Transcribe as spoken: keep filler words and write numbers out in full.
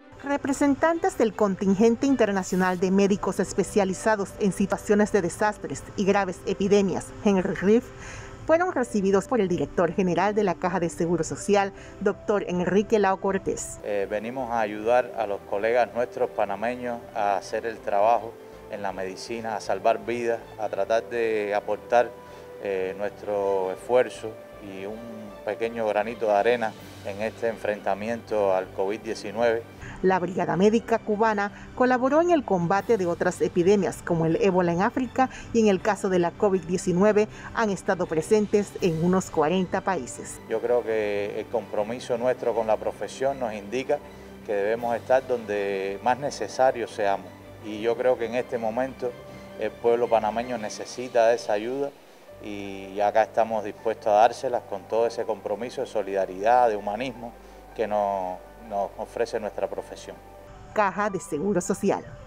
Representantes del contingente internacional de médicos especializados en situaciones de desastres y graves epidemias, Henry Riff, fueron recibidos por el director general de la Caja de Seguro Social, doctor Enrique Lao Cortés. Eh, venimos a ayudar a los colegas nuestros panameños a hacer el trabajo en la medicina, a salvar vidas, a tratar de aportar eh, nuestro esfuerzo y un pequeño granito de arena en este enfrentamiento al COVID diecinueve. La Brigada Médica Cubana colaboró en el combate de otras epidemias como el ébola en África y en el caso de la COVID diecinueve han estado presentes en unos cuarenta países. Yo creo que el compromiso nuestro con la profesión nos indica que debemos estar donde más necesarios seamos. Y yo creo que en este momento el pueblo panameño necesita de esa ayuda y acá estamos dispuestos a dárselas con todo ese compromiso de solidaridad, de humanismo que nos, nos ofrece nuestra profesión. Caja de Seguro Social.